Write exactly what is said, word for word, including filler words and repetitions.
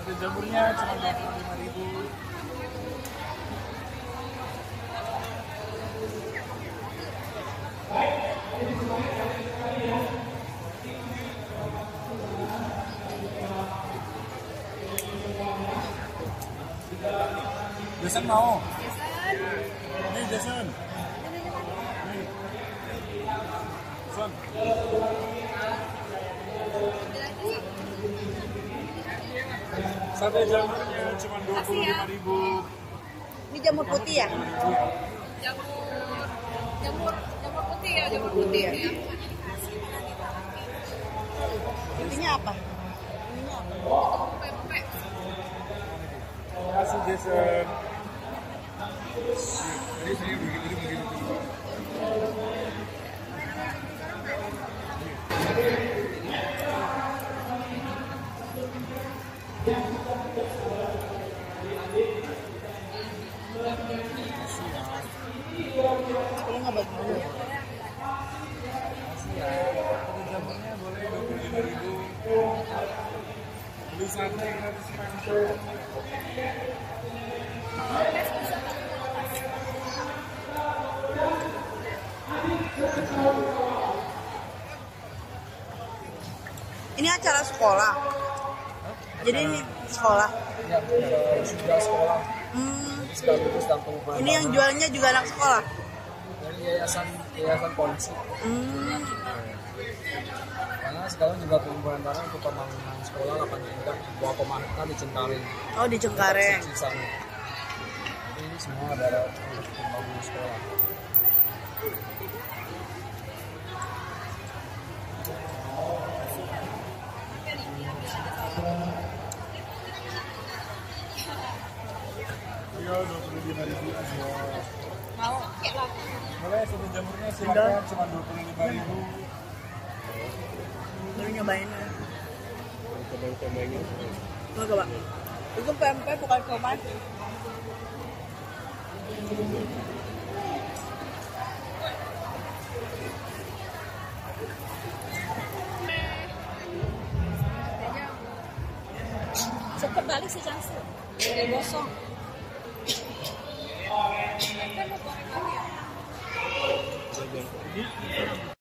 Satu jamurnya cuma dua puluh lima ribu. Jason mau? Nih Jason. Nih. Jason. Sate jamurnya cuma dua puluh lima ribu. Ini jamur putih ya? Jamur, jamur, jamur putih ya, jamur putih ya. Intinya apa? Ininya apa? Pempek. Terima kasih Jason. Ini saya begini begini. Kalau nggak bagus dulu. Satu jamurnya boleh dua puluh lima ribu. Beli sate gratis pempek. Ini acara sekolah. Jadi ini sekolah. Ya, sudah sekolah. Hmm, Sekaligus dan pengukuran. ini yang jualnya juga anak sekolah. Dari yayasan yayasan polisi. Hmm, Karena sekarang juga pengumpulan barang untuk pembangunan sekolah delapan tingkat dua koma hektar di Cengkareng. oh di Cengkareng. Sisanya. Jadi ini semua adalah untuk pembangunan sekolah. Iya dua puluh lima ribu aja. Mau? Boleh satu jamurnya silakan cuma dua puluh lima ribu. Baru nyobain. Coba-cobanya. Mau coba? Itu pempek bukan somai. Cepet balik sih Cansu. Udah gosong. Kan mau goreng lagi ya?